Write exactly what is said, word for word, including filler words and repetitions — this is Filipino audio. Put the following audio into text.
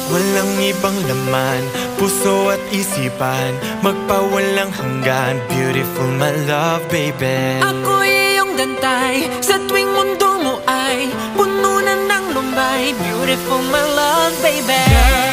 Walang ibang laman, puso at isipan, magpawalang hanggan. Beautiful my love, baby. Ako'y iyong gantay, sa tuwing mundo mo ay puno na ng lumbay. Beautiful my love, baby.